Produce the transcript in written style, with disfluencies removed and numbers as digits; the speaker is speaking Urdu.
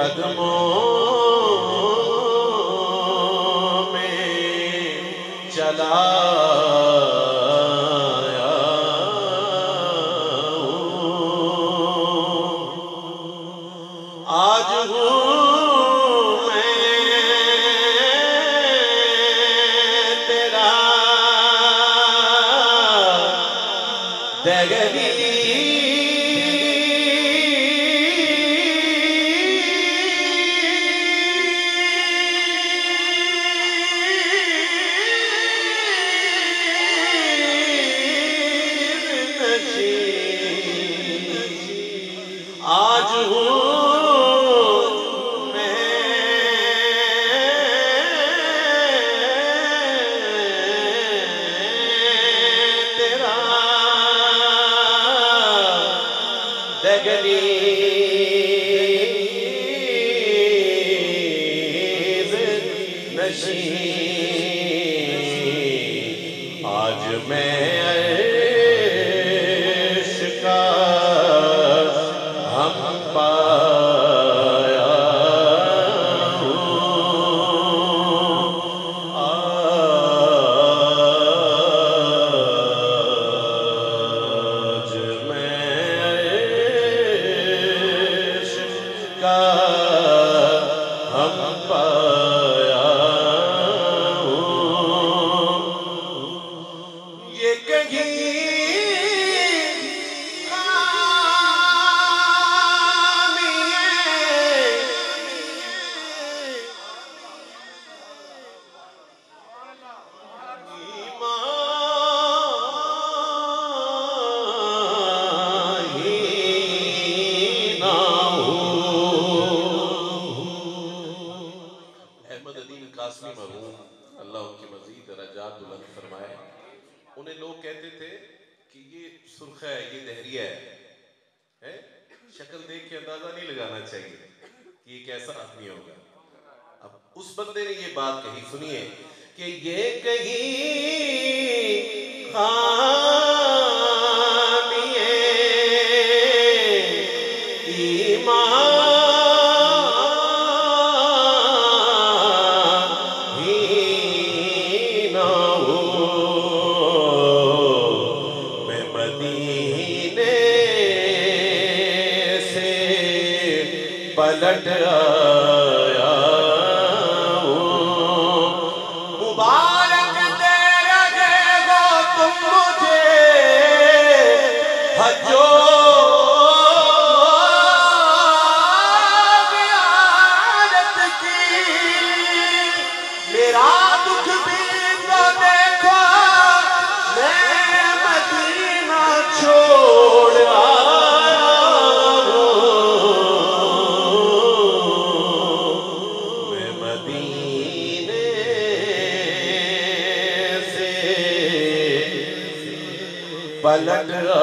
قدموں میں چلا آج ہوں میں تیرا دگلی آج ہوں میں تیرا دگلی نشین آج میں انہیں لوگ کہتے تھے کہ یہ سرخ ہے، یہ دہریہ ہے، شکل دیکھ کے اندازہ نہیں لگانا چاہیے کہ یہ کیسا آدمی ہوگا. اب اس بندے نے یہ بات کہی، سنیے کہ یہ کہیں خامی ایمان پلٹ آیا ہوں. مبارک دے رہے ہو تم مجھے حجو زیارت کی، میرا دکھ بھی تو دیکھو میں مدینہ چھوڑ پلٹ